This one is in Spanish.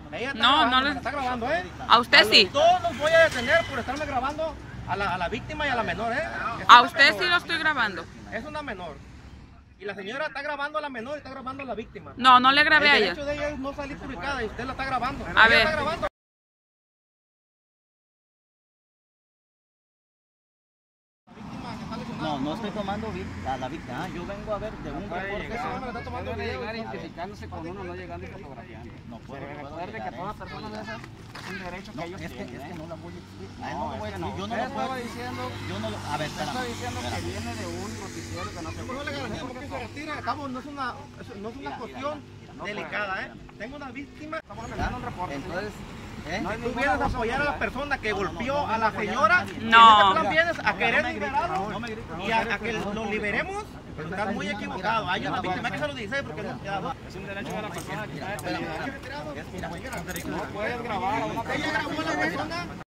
Ella está No, grabando, no me le... está grabando, ¿eh? A usted sí. Todos los voy a detener por estarme grabando a la víctima y a la menor, ¿eh? A usted sí lo estoy grabando. Es una menor. Y la señora está grabando a la menor y está grabando a la víctima. No, no le grabé a El ella. derecho de ella es no salir publicada y usted la está grabando. A Ella ver. está grabando. No, no estoy tomando a la víctima. Yo vengo a ver de un reporte. Ese hombre está tomando video. Llegar identificándose con uno, no llegando y fotografiando. No puedo. Recuerde que todas personas de esas es un derecho que ellos Es que tienen. no la voy a explicar. No, No, es que no. yo no Usted lo puedo. estaba diciendo, Yo no lo. A ver, usted está espérame. diciendo que viene de un noticiero que no se No le garantizo que se retire. Acabo, no es una cuestión delicada, ¿eh? Tengo una víctima. Estamos mandando un reporte. Entonces, Tú vienes a apoyar a la persona que golpeó a la señora. No. Y en este plan vienes a querer liberarlo y a que lo liberemos. Pero estás muy equivocado. Hay una víctima que se lo dice porque no queda. Es un derecho de la persona que está No detenida. No puedes grabar a una Ella grabó a la persona.